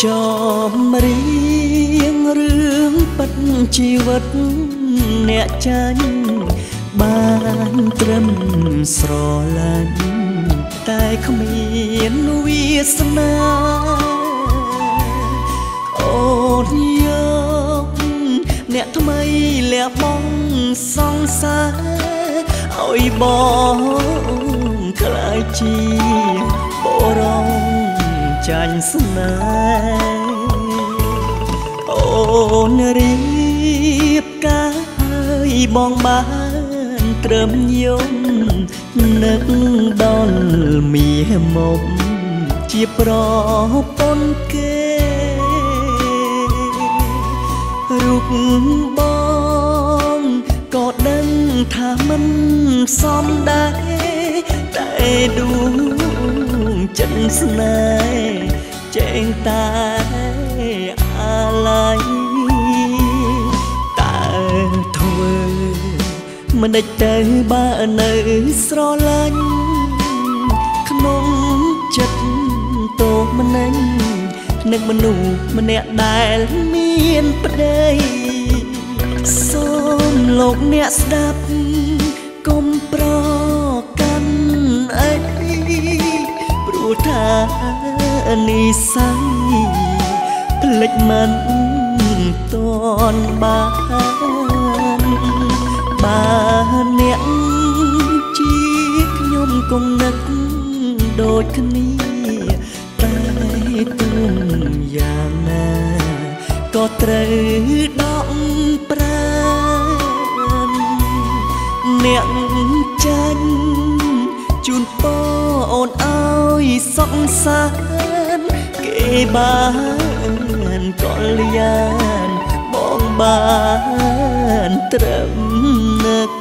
ចំរៀងរឿងពិតជីវិតអ្នកចាញ់បានត្រឹមស្រឡាញ់តែគ្មានវាសនាអូនយកអ្នកថ្មីលះបង់សង្សារឲ្យបងក្លាយជាបរងចាញ់ស្នេហ៍អូនរៀបការឲ្យបងបានត្រឹមយំនឹកដល់មាសមុខជាប្រពន្ធគេរូបបងក៏ដឹងថាមិនសមដែរតែដួងចិត្តស្នេហ៍ចែងតែអាឡ័យតើធ្វើមិនដេចទៅបើនៅស្រឡាញ់ក្នុងចិត្តតោមនិញនឹងមនុស្សម្នាក់ដែលមានប្តីសូមលោកអ្នកស្ដាប់កុំប្រកាន់អីព្រោះថានិស្ស័យផ្លេចមិនតន់បានអ្នកជាខ្ញុំគង់នឹកដូចគ្នាតែទុំយ៉ាងណាក៏ត្រូវដកប្រាណអ្នកចាញ់ជូនពរអូនឲ្យសុខសាន្តគេបានក៏លៀនបងបានត្រឹមនឹក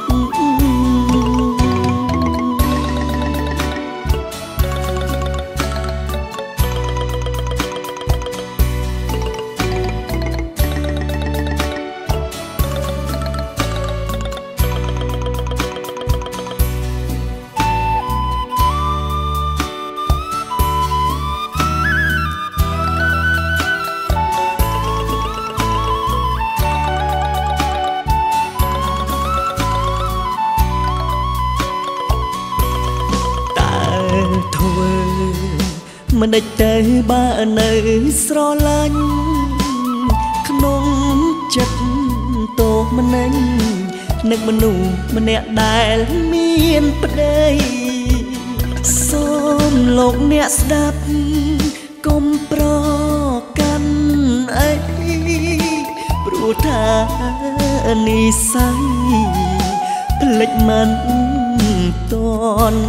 ធ្វើមិនដេចទៅបើនៅស្រឡាញ់ក្នុងចិត្តតោមនិញនឹកមនុស្សម្នាក់ដែលមានប្តីសូមលោកអ្នកស្ដាប់កុំប្រកាន់អីព្រោះថានិស្ស័យផ្លេចមិនតន់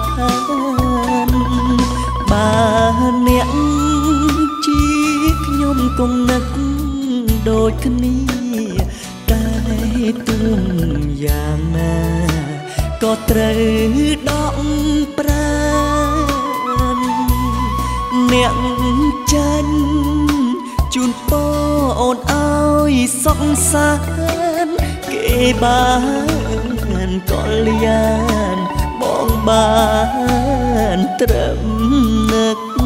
បានអ្នកជាខ្ញុំគង់នឹកដូចគ្នាតែទុំយ៉ាងណាក៏ត្រូវដកប្រាណអ្នកចាញ់ជូនពរអូនឲ្យសុខសាន្តគេបានក៏លៀនបងបានត្រឹមនឹក